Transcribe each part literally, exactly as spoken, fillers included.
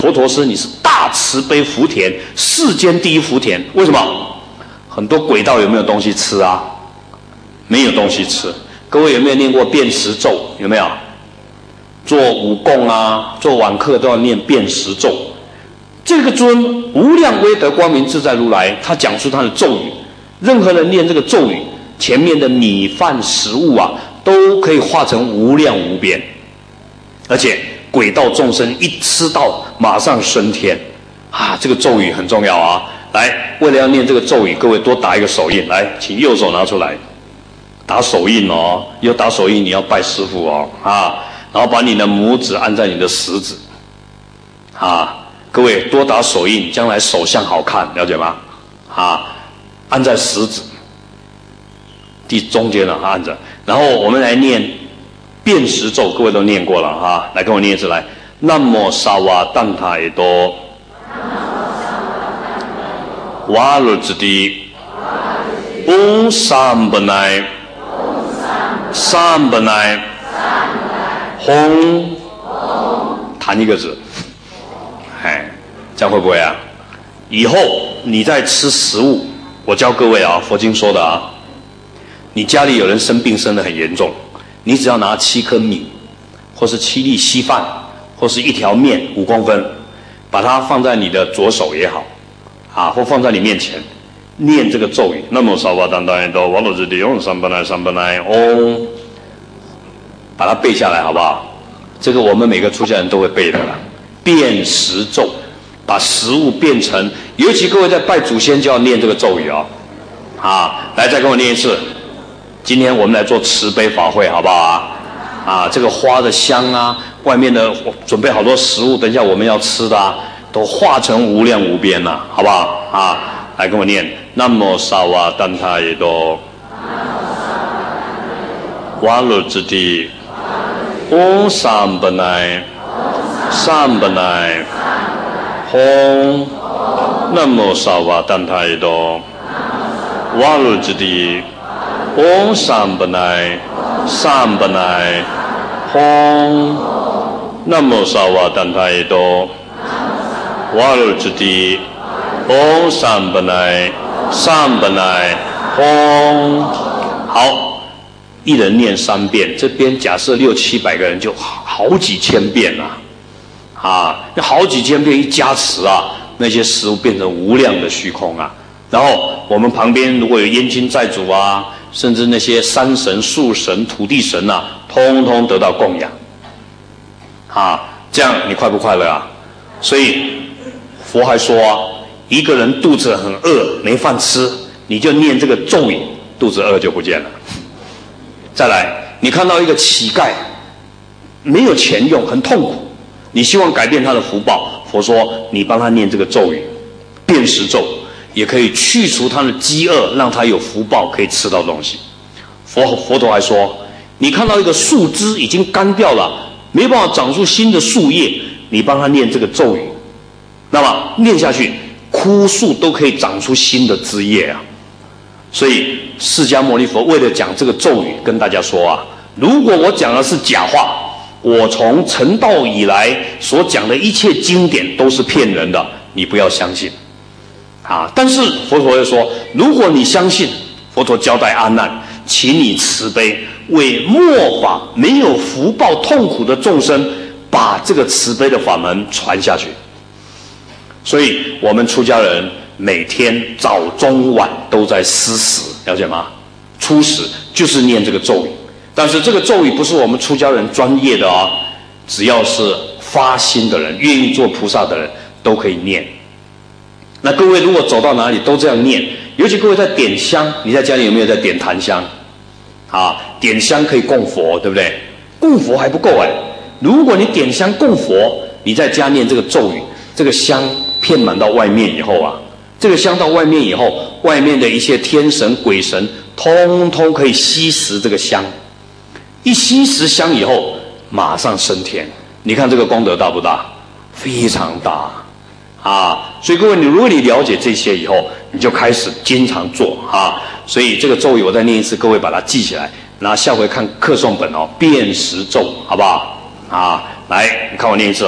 佛陀说你是大慈悲福田，世间第一福田。为什么？很多鬼道有没有东西吃啊？没有东西吃。各位有没有念过辨识咒？有没有？做武功啊，做晚课都要念辨识咒。这个尊无量威德光明自在如来，他讲出他的咒语，任何人念这个咒语，前面的米饭食物啊，都可以化成无量无边，而且鬼道众生一吃到马上升天啊！这个咒语很重要啊！来，为了要念这个咒语，各位多打一个手印，来，请右手拿出来，打手印哦，要打手印你要拜师父哦啊！然后把你的拇指按在你的食指啊！各位多打手印，将来手相好看，了解吗？啊，按在食指第中间了，按着。然后我们来念辨识咒，各位都念过了哈，来跟我念一次来。南无萨瓦旦塔耶多，瓦鲁之地，嗡三本来，三本来，吽，弹一个字。哎，这样会不会啊？以后你在吃食物，我教各位啊，佛经说的啊，你家里有人生病生得很严重，你只要拿七颗米，或是七粒稀饭，或是一条面五公分，把它放在你的左手也好，啊，或放在你面前，念这个咒语：南无萨瓦旦达耶多，瓦罗之地嗡三本来三本来嗡，把它背下来好不好？这个我们每个出家人都会背的啦。辨识咒，把食物变成，尤其各位在拜祖先就要念这个咒语哦。啊，来再跟我念一次。今天我们来做慈悲法会，好不好啊？啊，这个花的香啊，外面的准备好多食物，等一下我们要吃的啊，都化成无量无边了，好不好？啊，来跟我念：南无萨瓦旦塔耶多，瓦鲁之地，嗡三本来。三本来，吽，南无萨瓦旦塔耶多，瓦鲁之地，嗡三本来，三本来，吽，南无萨瓦旦塔耶多，瓦鲁之地，嗡三本来，三本来，吽。好，一人念三遍，这边假设六七百个人，就好几千遍了。啊，那好几千遍一加持啊，那些食物变成无量的虚空啊。然后我们旁边如果有冤亲债主啊，甚至那些山神、树神、土地神啊，通通得到供养。啊，这样你快不快乐啊？所以佛还说啊，一个人肚子很饿，没饭吃，你就念这个咒语，肚子饿就不见了。再来，你看到一个乞丐，没有钱用，很痛苦。你希望改变他的福报，佛说你帮他念这个咒语，辨识咒，也可以去除他的饥饿，让他有福报可以吃到东西。佛佛陀还说，你看到一个树枝已经干掉了，没办法长出新的树叶，你帮他念这个咒语，那么念下去，枯树都可以长出新的枝叶啊。所以释迦牟尼佛为了讲这个咒语，跟大家说啊，如果我讲的是假话，我从成道以来所讲的一切经典都是骗人的，你不要相信啊！但是佛陀又说，如果你相信，佛陀交代阿难，请你慈悲，为末法没有福报痛苦的众生，把这个慈悲的法门传下去。所以我们出家人每天早中晚都在施食，了解吗？初食就是念这个咒语。但是这个咒语不是我们出家人专业的啊，只要是发心的人，愿意做菩萨的人都可以念。那各位如果走到哪里都这样念，尤其各位在点香，你在家里有没有在点檀香？啊，点香可以供佛，对不对？供佛还不够哎，如果你点香供佛，你在家念这个咒语，这个香遍满到外面以后啊，这个香到外面以后，外面的一些天神鬼神通通可以吸食这个香。一吸食香以后，马上升天。你看这个功德大不大？非常大啊！所以各位，你如果你了解这些以后，你就开始经常做啊。所以这个咒语我再念一次，各位把它记起来，然后下回看课诵本哦，辨识咒，好不好？啊，来，你看我念一次哦。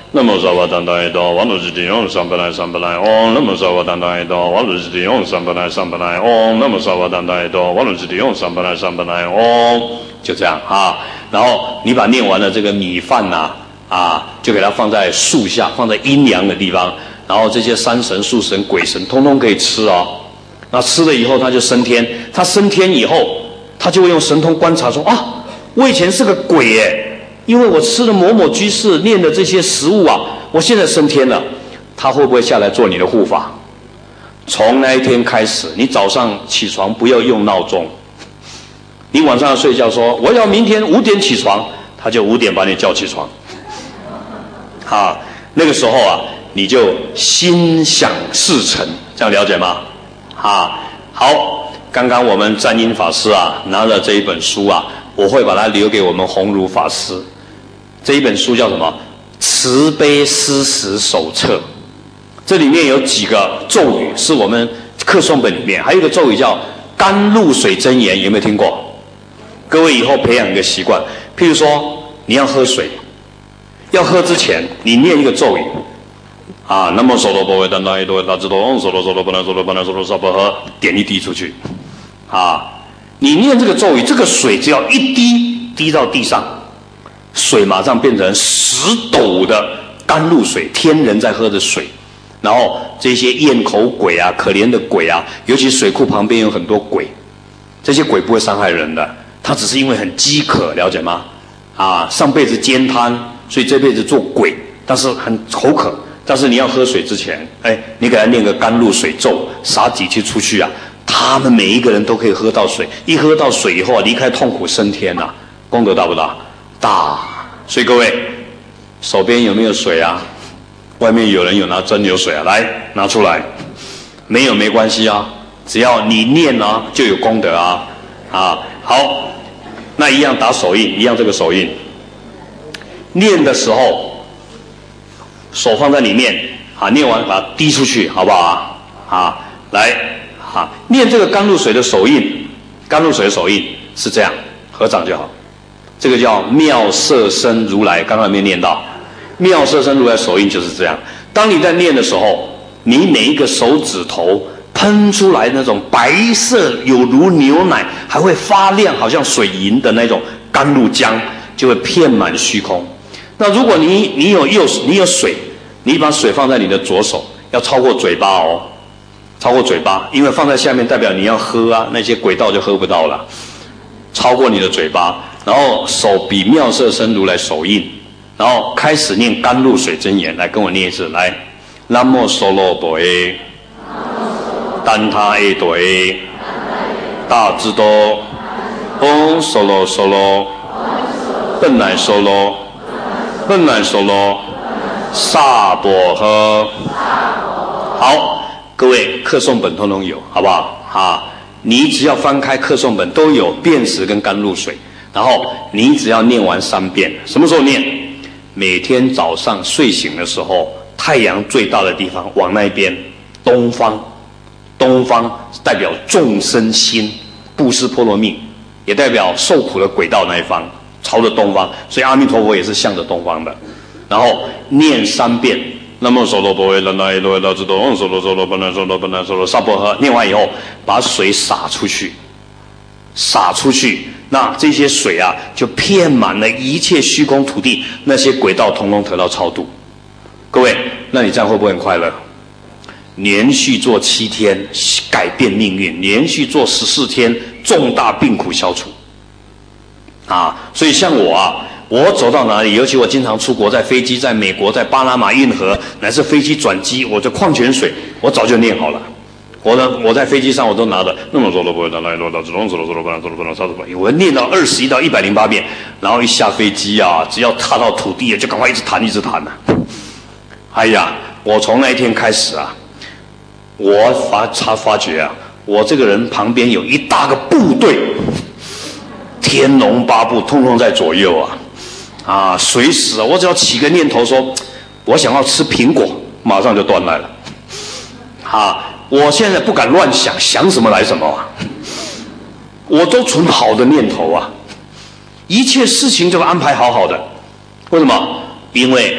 那么萨瓦当当一多，瓦鲁吉提嗡三本来三本来嗡，那么萨瓦当当一多，瓦鲁吉提嗡三本来三本来嗡，那么萨瓦当当一多，瓦鲁吉提嗡三本来三本来嗡，就这样啊。然后你把念完了这个米饭呐、啊，啊，就给它放在树下，放在阴凉的地方，然后这些山神、树神、鬼神通通可以吃哦。那吃了以后，他就升天，他升天以后，他就会用神通观察说啊，我以前是个鬼耶。因为我吃了某某居士念的这些食物啊，我现在升天了，他会不会下来做你的护法？从那一天开始，你早上起床不要用闹钟，你晚上要睡觉说我要明天五点起床，他就五点把你叫起床。啊，那个时候啊，你就心想事成，这样了解吗？啊，好，刚刚我们占音法师啊拿了这一本书啊，我会把它留给我们鸿儒法师。这一本书叫什么？慈悲施食手册。这里面有几个咒语是我们课诵本里面，还有一个咒语叫甘露水真言，有没有听过？各位以后培养一个习惯，譬如说你要喝水，要喝之前你念一个咒语啊，那么手罗波维丹达伊多达智多嗡，手罗手罗不能手罗不能手罗萨波喝，点一滴出去啊。你念这个咒语，这个水只要一滴滴到地上，水马上变成十斗的甘露水，天人在喝的水。然后这些咽口鬼啊，可怜的鬼啊，尤其水库旁边有很多鬼，这些鬼不会伤害人的，他只是因为很饥渴，了解吗？啊，上辈子煎贪，所以这辈子做鬼，但是很口渴。但是你要喝水之前，哎，你给他念个甘露水咒，撒几滴出去啊，他们每一个人都可以喝到水，一喝到水以后啊，离开痛苦升天啊，功德大不大？大。所以各位手边有没有水啊？外面有人有拿蒸馏水啊，来拿出来。没有没关系啊，只要你念啊，就有功德啊。啊，好，那一样打手印，一样这个手印。念的时候，手放在里面啊，念完把它滴出去，好不好啊？啊，来，啊，念这个甘露水的手印，甘露水的手印是这样，合掌就好。这个叫妙色身如来，刚刚没有念到。妙色身如来手印就是这样。当你在念的时候，你每一个手指头喷出来那种白色，有如牛奶，还会发亮，好像水银的那种甘露浆，就会遍满虚空。那如果你你有右你有水，你把水放在你的左手，要超过嘴巴哦，超过嘴巴，因为放在下面代表你要喝啊，那些鬼道就喝不到了。超过你的嘴巴，然后手比妙色身如来手印，然后开始念甘露水真言，来跟我念一次，来，南无梭罗波耶，丹他耶多耶，大智多，嗡梭罗梭罗，笨乃梭罗，笨乃梭罗，萨婆诃。好，各位课诵本通通有，好不好？啊，你只要翻开课诵本都有辨识跟甘露水，然后你只要念完三遍，什么时候念？每天早上睡醒的时候，太阳最大的地方往那边，东方，东方代表众生心，布施波罗蜜，也代表受苦的鬼道那一方，朝着东方，所以阿弥陀佛也是向着东方的。然后念三遍，那么梭罗波耶南无耶多耶大智多，嗡梭罗梭罗本来梭罗本来梭罗萨婆诃。念完以后，把水洒出去，洒出去，那这些水啊，就遍满了一切虚空土地，那些鬼道统统得到超度。各位，那你这样会不会很快乐？连续做七天，改变命运；连续做十四天，重大病苦消除。啊，所以像我啊。我走到哪里，尤其我经常出国，在飞机，在美国，在巴拿马运河，乃至飞机转机，我的矿泉水我早就念好了。我的我在飞机上我都拿着，那么说都不会，来多到只弄说了说了不能说了不能说了不能，我念到二十一到一百零八遍，然后一下飞机啊，只要踏到土地就赶快一直弹一直弹呐、啊。哎呀，我从那一天开始啊，我发他发觉啊，我这个人旁边有一大个部队，天龙八部通通在左右啊。啊，随时啊，我只要起个念头说，我想要吃苹果，马上就端来了。啊，我现在不敢乱想，想什么来什么啊，我都存好的念头啊，一切事情就安排好好的。为什么？因为佛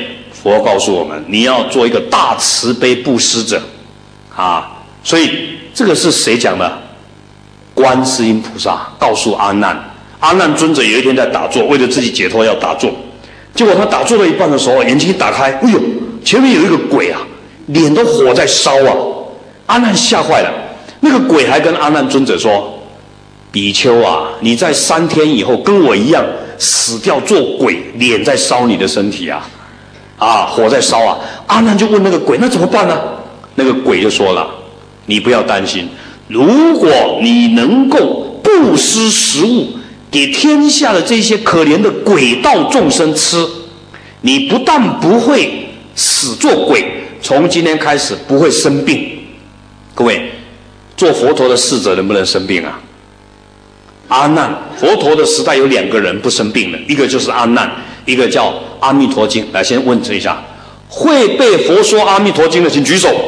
佛告诉我们，你要做一个大慈悲布施者啊。所以这个是谁讲的？观世音菩萨告诉阿难。阿难尊者有一天在打坐，为了自己解脱要打坐，结果他打坐到一半的时候，眼睛一打开，哎呦，前面有一个鬼啊，脸都火在烧啊！阿难吓坏了，那个鬼还跟阿难尊者说：“比丘啊，你在三天以后跟我一样死掉做鬼，脸在烧你的身体啊，啊，火在烧啊！”阿难就问那个鬼：“那怎么办呢？”那个鬼就说了：“你不要担心，如果你能够布施食物给天下的这些可怜的鬼道众生吃，你不但不会死做鬼，从今天开始不会生病。”各位，做佛陀的侍者能不能生病啊？阿难，佛陀的时代有两个人不生病的，一个就是阿难，一个叫阿弥陀经。来，先问一下，会背佛说阿弥陀经的请举手。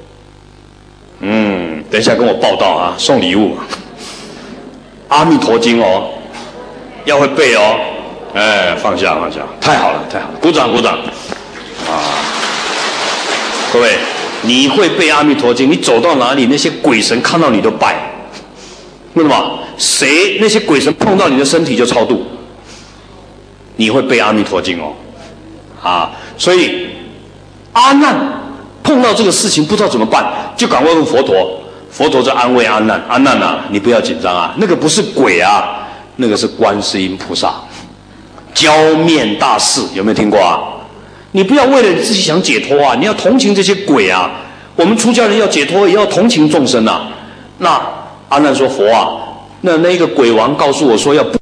嗯，等一下跟我报道啊，送礼物。阿弥陀经哦，要会背哦。哎，放下放下，太好了太好了，鼓掌鼓掌。啊，各位，你会背阿弥陀经，你走到哪里，那些鬼神看到你都拜。为什么？谁那些鬼神碰到你的身体就超度。你会背阿弥陀经哦，啊，所以阿难碰到这个事情不知道怎么办，就赶快问佛陀。佛陀就安慰阿难：“阿难啊，你不要紧张啊，那个不是鬼啊，那个是观世音菩萨，浇面大士，有没有听过啊？你不要为了你自己想解脱啊，你要同情这些鬼啊。我们出家人要解脱，也要同情众生啊。”那阿难说：“佛啊，那那个鬼王告诉我说要布